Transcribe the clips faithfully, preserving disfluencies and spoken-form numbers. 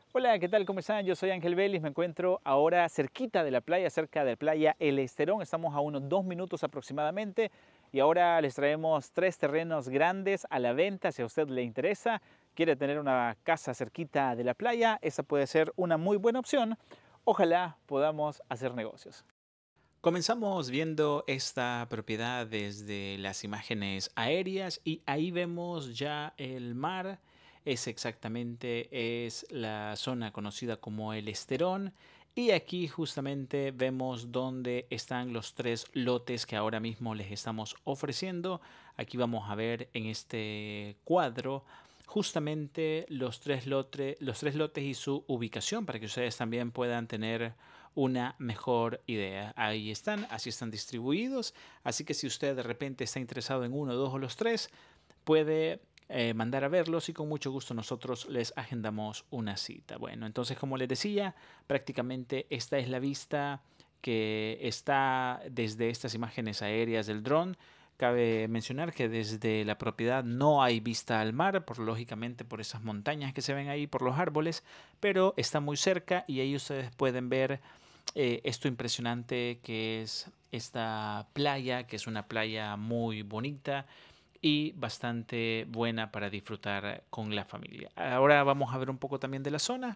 Hola, ¿qué tal? ¿Cómo están? Yo soy Ángel Vélez, me encuentro ahora cerquita de la playa, cerca de la playa El Esterón. Estamos a unos dos minutos aproximadamente y ahora les traemos tres terrenos grandes a la venta. Si a usted le interesa, quiere tener una casa cerquita de la playa, esa puede ser una muy buena opción. Ojalá podamos hacer negocios. Comenzamos viendo esta propiedad desde las imágenes aéreas y ahí vemos ya el mar. Es exactamente es la zona conocida como el Esterón. Y aquí justamente vemos dónde están los tres lotes que ahora mismo les estamos ofreciendo. Aquí vamos a ver en este cuadro justamente los tres lotes, los tres lotes y su ubicación para que ustedes también puedan tener una mejor idea. Ahí están, así están distribuidos. Así que si usted de repente está interesado en uno, dos o los tres, puede eh, mandar a verlos y con mucho gusto nosotros les agendamos una cita. Bueno, entonces como les decía, prácticamente esta es la vista que está desde estas imágenes aéreas del dron. Cabe mencionar que desde la propiedad no hay vista al mar, por lógicamente por esas montañas que se ven ahí, por los árboles, pero está muy cerca y ahí ustedes pueden ver eh, esto impresionante que es esta playa, que es una playa muy bonita y bastante buena para disfrutar con la familia. Ahora vamos a ver un poco también de la zona.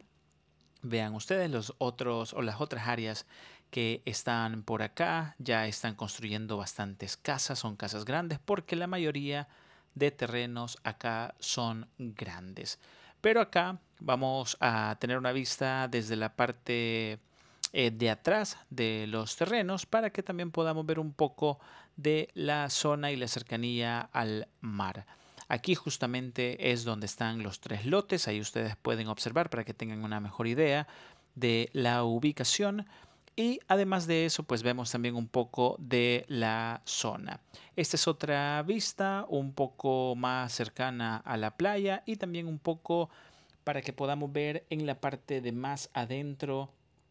Vean ustedes los otros o las otras áreas que están por acá. Ya están construyendo bastantes casas, son casas grandes porque la mayoría de terrenos acá son grandes. Pero acá vamos a tener una vista desde la parte eh, de atrás de los terrenos para que también podamos ver un poco de la zona y la cercanía al mar. Aquí justamente es donde están los tres lotes, ahí ustedes pueden observar para que tengan una mejor idea de la ubicación y además de eso pues vemos también un poco de la zona. Esta es otra vista un poco más cercana a la playa y también un poco para que podamos ver en la parte de más adentro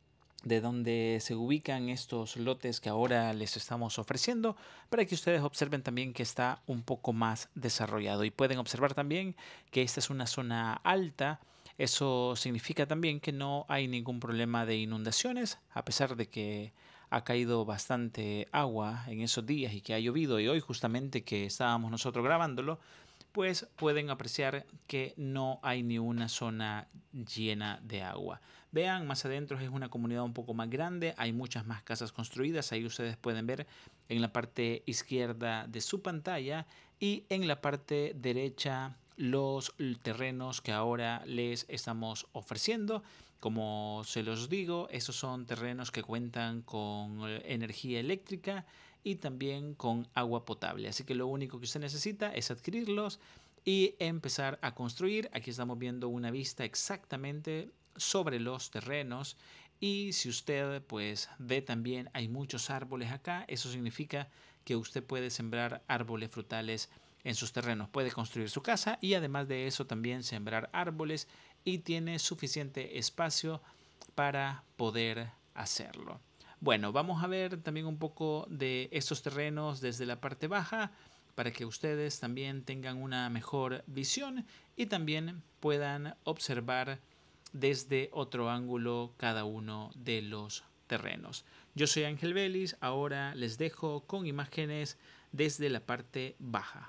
de donde se ubican estos lotes que ahora les estamos ofreciendo para que ustedes observen también que está un poco más desarrollado y pueden observar también que esta es una zona alta. Eso significa también que no hay ningún problema de inundaciones a pesar de que ha caído bastante agua en esos días y que ha llovido y hoy justamente que estábamos nosotros grabándolo, pues pueden apreciar que no hay ni una zona llena de agua. Vean, más adentro es una comunidad un poco más grande, hay muchas más casas construidas, ahí ustedes pueden ver en la parte izquierda de su pantalla y en la parte derecha los terrenos que ahora les estamos ofreciendo. Como se los digo, esos son terrenos que cuentan con energía eléctrica y también con agua potable. Así que lo único que usted necesita es adquirirlos y empezar a construir. Aquí estamos viendo una vista exactamente sobre los terrenos y si usted pues ve también hay muchos árboles acá, eso significa que usted puede sembrar árboles frutales en sus terrenos, puede construir su casa y además de eso también sembrar árboles y tiene suficiente espacio para poder hacerlo. Bueno, vamos a ver también un poco de estos terrenos desde la parte baja para que ustedes también tengan una mejor visión y también puedan observar desde otro ángulo cada uno de los terrenos. Yo soy Ángel Vélez, ahora les dejo con imágenes desde la parte baja.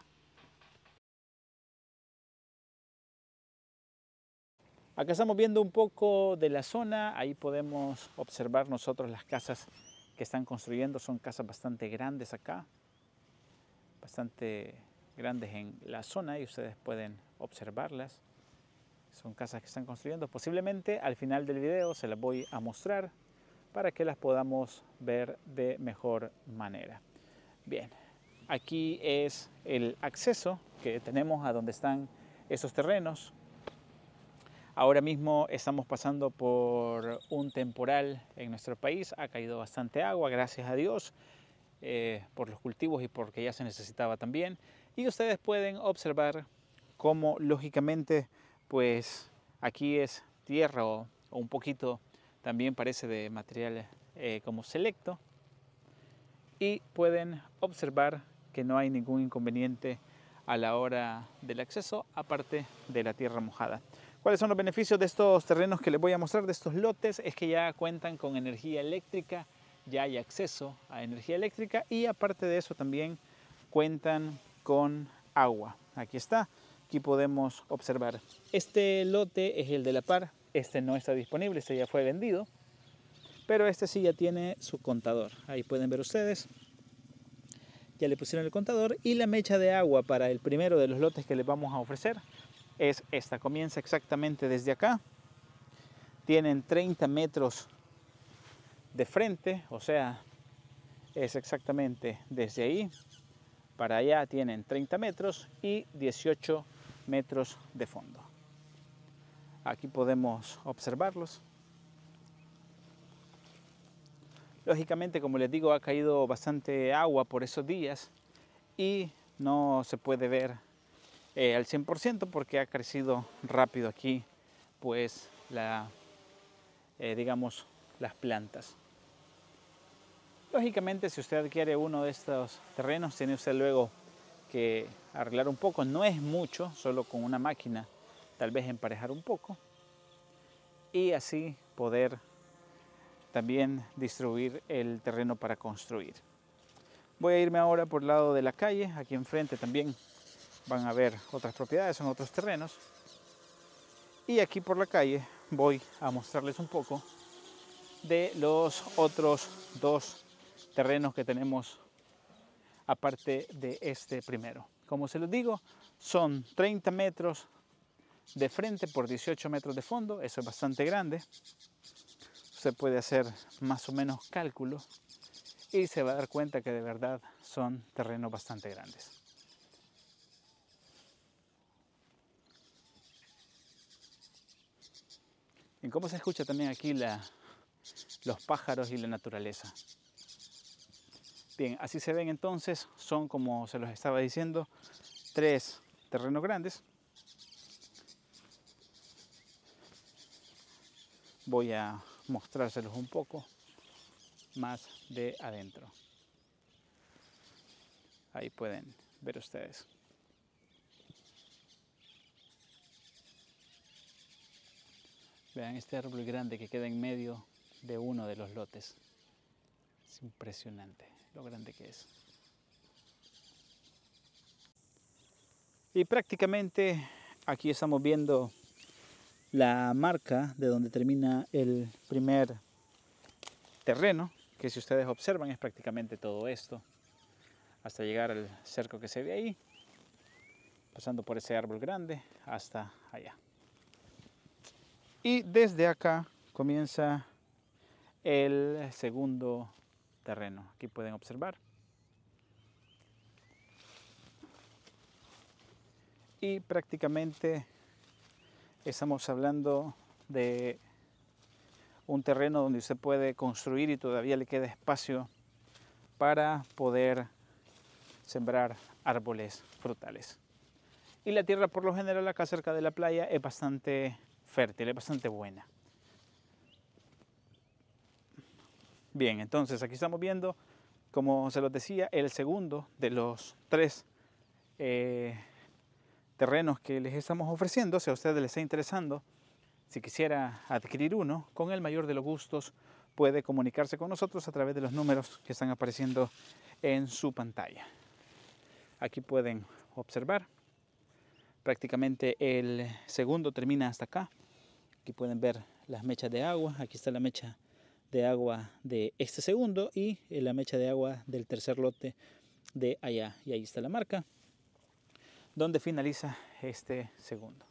Acá estamos viendo un poco de la zona, ahí podemos observar nosotros las casas que están construyendo, son casas bastante grandes acá, bastante grandes en la zona y ustedes pueden observarlas. Son casas que están construyendo, posiblemente al final del video se las voy a mostrar para que las podamos ver de mejor manera. Bien, aquí es el acceso que tenemos a donde están esos terrenos. Ahora mismo estamos pasando por un temporal en nuestro país, ha caído bastante agua, gracias a Dios, eh, por los cultivos y porque ya se necesitaba también. Y ustedes pueden observar cómo lógicamente pues aquí es tierra o, o un poquito también parece de material eh, como selecto y pueden observar que no hay ningún inconveniente a la hora del acceso aparte de la tierra mojada. ¿Cuáles son los beneficios de estos terrenos que les voy a mostrar, de estos lotes? Es que ya cuentan con energía eléctrica, ya hay acceso a energía eléctrica y aparte de eso también cuentan con agua. Aquí está, aquí podemos observar. Este lote es el de la par, este no está disponible, este ya fue vendido, pero este sí ya tiene su contador. Ahí pueden ver ustedes, ya le pusieron el contador y la mecha de agua para el primero de los lotes que les vamos a ofrecer es esta. Comienza exactamente desde acá, tienen treinta metros de frente, o sea, es exactamente desde ahí para allá tienen treinta metros y dieciocho metros de fondo. Aquí podemos observarlos. Lógicamente, como les digo, ha caído bastante agua por esos días y no se puede ver eh, al cien por ciento porque ha crecido rápido aquí, pues, la, eh, digamos, las plantas. Lógicamente, si usted adquiere uno de estos terrenos, tiene usted luego que arreglar un poco. No es mucho, solo con una máquina, tal vez emparejar un poco. Y así poder también distribuir el terreno para construir. Voy a irme ahora por el lado de la calle. Aquí enfrente también van a ver otras propiedades, son otros terrenos. Y aquí por la calle voy a mostrarles un poco de los otros dos terrenos que tenemos aparte de este primero. Como se los digo, son treinta metros de frente por dieciocho metros de fondo. Eso es bastante grande. Usted puede hacer más o menos cálculos y se va a dar cuenta que de verdad son terrenos bastante grandes. ¿Y cómo se escucha también aquí la, los pájaros y la naturaleza? Bien, así se ven entonces, son, como se los estaba diciendo, tres terrenos grandes. Voy a mostrárselos un poco más de adentro. Ahí pueden ver ustedes. Vean este árbol grande que queda en medio de uno de los lotes. Es impresionante lo grande que es. Y prácticamente aquí estamos viendo la marca de donde termina el primer terreno, que si ustedes observan es prácticamente todo esto, hasta llegar al cerco que se ve ahí, pasando por ese árbol grande hasta allá. Y desde acá comienza el segundo terreno. Aquí pueden observar. Y prácticamente estamos hablando de un terreno donde usted puede construir y todavía le queda espacio para poder sembrar árboles frutales. Y la tierra por lo general acá cerca de la playa es bastante fértil, es bastante buena. Bien, entonces aquí estamos viendo, como se los decía, el segundo de los tres eh, terrenos que les estamos ofreciendo. Si a ustedes les está interesando, si quisiera adquirir uno, con el mayor de los gustos puede comunicarse con nosotros a través de los números que están apareciendo en su pantalla. Aquí pueden observar, prácticamente el segundo termina hasta acá. Aquí pueden ver las mechas de agua. Aquí está la mecha de agua de este segundo y la mecha de agua del tercer lote de allá. Y ahí está la marca donde finaliza este segundo.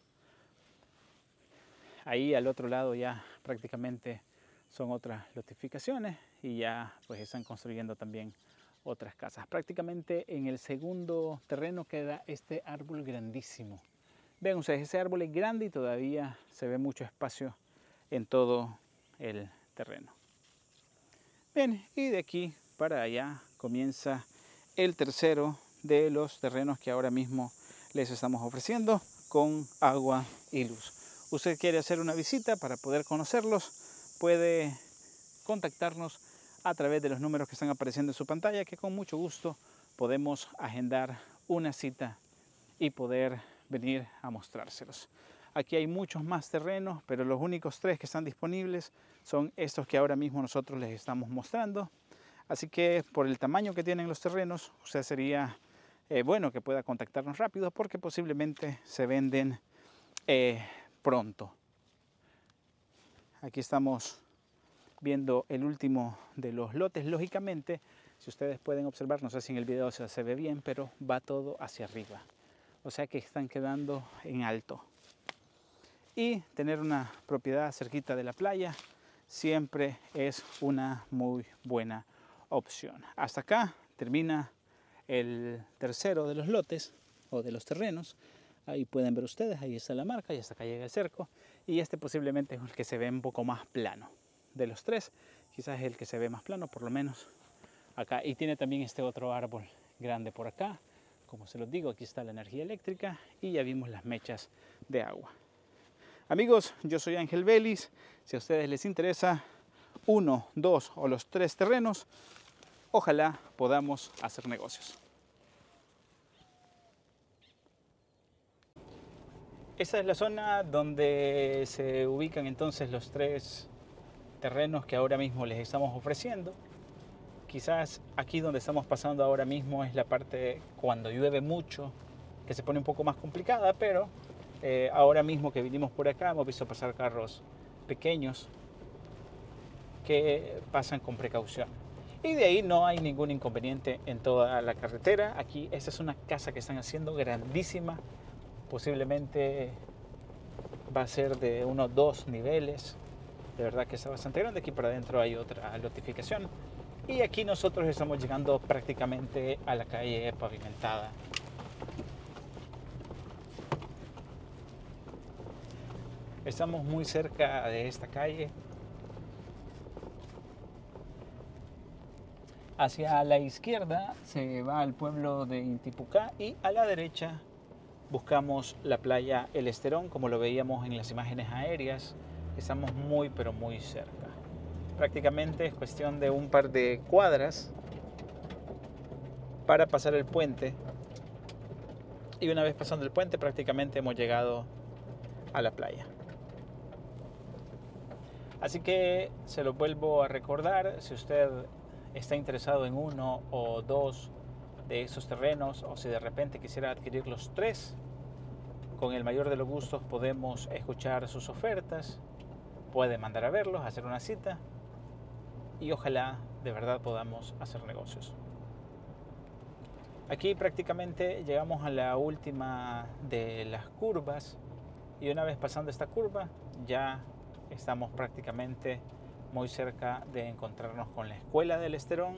Ahí al otro lado ya prácticamente son otras lotificaciones y ya pues están construyendo también otras casas. Prácticamente en el segundo terreno queda este árbol grandísimo. Vean ustedes, ese árbol es grande y todavía se ve mucho espacio en todo el terreno. Bien, y de aquí para allá comienza el tercero de los terrenos que ahora mismo les estamos ofreciendo con agua y luz. Usted quiere hacer una visita para poder conocerlos, puede contactarnos a través de los números que están apareciendo en su pantalla, que con mucho gusto podemos agendar una cita y poder venir a mostrárselos. Aquí hay muchos más terrenos, pero los únicos tres que están disponibles son estos que ahora mismo nosotros les estamos mostrando. Así que por el tamaño que tienen los terrenos, o sea, sería eh, bueno que pueda contactarnos rápido porque posiblemente se venden eh, pronto. Aquí estamos viendo el último de los lotes. Lógicamente, si ustedes pueden observar, no sé si en el video se, se ve bien, pero va todo hacia arriba. O sea que están quedando en alto. Y tener una propiedad cerquita de la playa siempre es una muy buena opción. Hasta acá termina el tercero de los lotes o de los terrenos. Ahí pueden ver ustedes, ahí está la marca y hasta acá llega el cerco. Y este posiblemente es el que se ve un poco más plano. De los tres, quizás es el que se ve más plano, por lo menos acá. Y tiene también este otro árbol grande por acá. Como se los digo, aquí está la energía eléctrica y ya vimos las mechas de agua. Amigos, yo soy Ángel Vélez. Si a ustedes les interesa uno, dos o los tres terrenos, ojalá podamos hacer negocios. Esta es la zona donde se ubican entonces los tres terrenos que ahora mismo les estamos ofreciendo. Quizás aquí donde estamos pasando ahora mismo es la parte cuando llueve mucho, que se pone un poco más complicada, pero eh, ahora mismo que vinimos por acá hemos visto pasar carros pequeños que pasan con precaución. Y de ahí no hay ningún inconveniente en toda la carretera. Aquí esta es una casa que están haciendo grandísima, posiblemente va a ser de unos dos niveles. De verdad que está bastante grande. Aquí para adentro hay otra lotificación. Y aquí nosotros estamos llegando prácticamente a la calle pavimentada. Estamos muy cerca de esta calle. Hacia la izquierda se va al pueblo de Intipucá y a la derecha buscamos la playa El Esterón, como lo veíamos en las imágenes aéreas. Estamos muy pero muy cerca. Prácticamente es cuestión de un par de cuadras para pasar el puente. Y una vez pasando el puente prácticamente hemos llegado a la playa. Así que se lo vuelvo a recordar, si usted está interesado en uno o dos de esos terrenos o si de repente quisiera adquirir los tres, con el mayor de los gustos podemos escuchar sus ofertas, puede mandar a verlos, hacer una cita y ojalá de verdad podamos hacer negocios. Aquí prácticamente llegamos a la última de las curvas y una vez pasando esta curva ya estamos prácticamente muy cerca de encontrarnos con la escuela del Esterón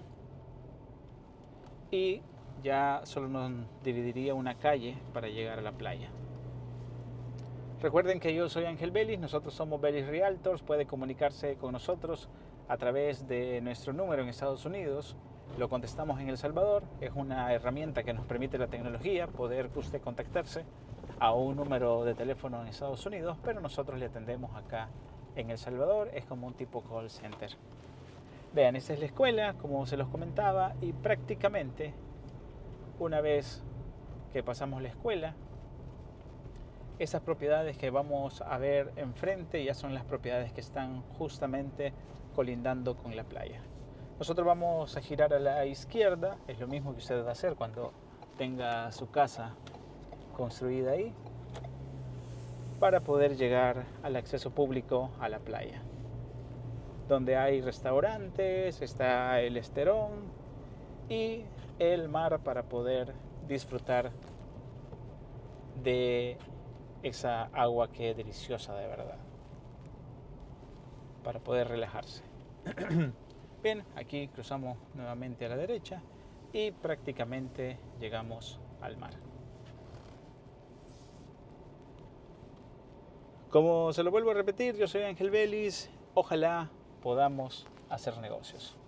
y ya solo nos dividiría una calle para llegar a la playa. Recuerden que yo soy Ángel Vélez, nosotros somos Vélez Realtors, puede comunicarse con nosotros a través de nuestro número en Estados Unidos, lo contestamos en El Salvador, es una herramienta que nos permite la tecnología poder usted contactarse a un número de teléfono en Estados Unidos, pero nosotros le atendemos acá en El Salvador, es como un tipo call center. Vean, esta es la escuela, como se los comentaba, y prácticamente una vez que pasamos la escuela, esas propiedades que vamos a ver enfrente ya son las propiedades que están justamente colindando con la playa. Nosotros vamos a girar a la izquierda, es lo mismo que usted va a hacer cuando tenga su casa construida ahí, para poder llegar al acceso público a la playa, donde hay restaurantes, está el Esterón y el mar para poder disfrutar de esa agua que es deliciosa de verdad, para poder relajarse. Bien, aquí cruzamos nuevamente a la derecha y prácticamente llegamos al mar. Como se lo vuelvo a repetir, yo soy Ángel Vélez, ojalá podamos hacer negocios.